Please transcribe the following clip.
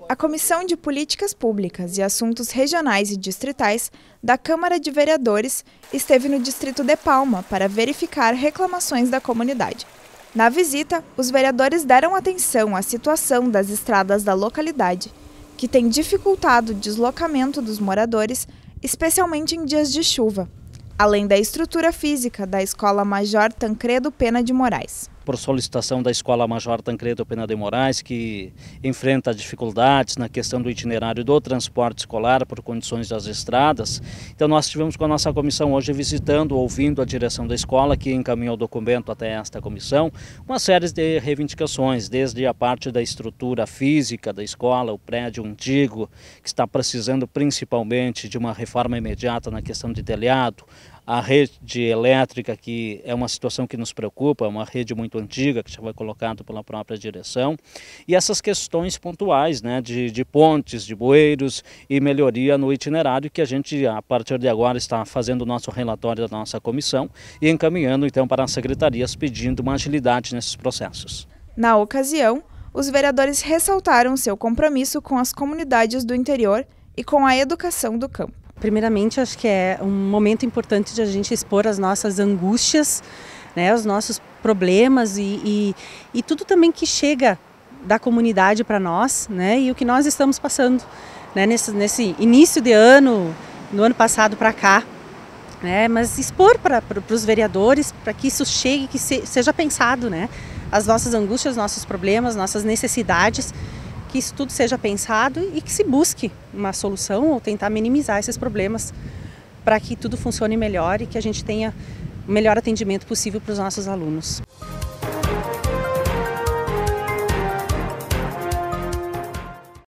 A Comissão de Políticas Públicas e Assuntos Regionais e Distritais da Câmara de Vereadores esteve no distrito de Palma para verificar reclamações da comunidade. Na visita, os vereadores deram atenção à situação das estradas da localidade, que tem dificultado o deslocamento dos moradores, especialmente em dias de chuva, além da estrutura física da Escola Major Tancredo Pena de Moraes. Por solicitação da Escola Major Tancredo Pena de Moraes, que enfrenta dificuldades na questão do itinerário do transporte escolar por condições das estradas. Então nós estivemos com a nossa comissão hoje visitando, ouvindo a direção da escola, que encaminhou o documento até esta comissão, uma série de reivindicações, desde a parte da estrutura física da escola, o prédio antigo, que está precisando principalmente de uma reforma imediata na questão de telhado, a rede elétrica, que é uma situação que nos preocupa, é uma rede muito antiga, que já foi colocada pela própria direção, e essas questões pontuais, né, de pontes, de bueiros e melhoria no itinerário, que a gente, a partir de agora, está fazendo o nosso relatório da nossa comissão e encaminhando, então, para as secretarias, pedindo uma agilidade nesses processos. Na ocasião, os vereadores ressaltaram seu compromisso com as comunidades do interior e com a educação do campo. Primeiramente, acho que é um momento importante de a gente expor as nossas angústias, né, os nossos problemas e tudo também que chega da comunidade para nós, né, e o que nós estamos passando, né, nesse início de ano, no ano passado para cá, né, mas expor para os vereadores, para que isso chegue, que seja pensado, né, as nossas angústias, nossos problemas, nossas necessidades, que isso tudo seja pensado e que se busque uma solução ou tentar minimizar esses problemas para que tudo funcione melhor e que a gente tenha o melhor atendimento possível para os nossos alunos.